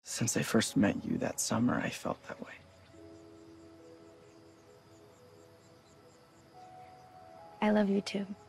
Since I first met you that summer, I felt that way. I love you too.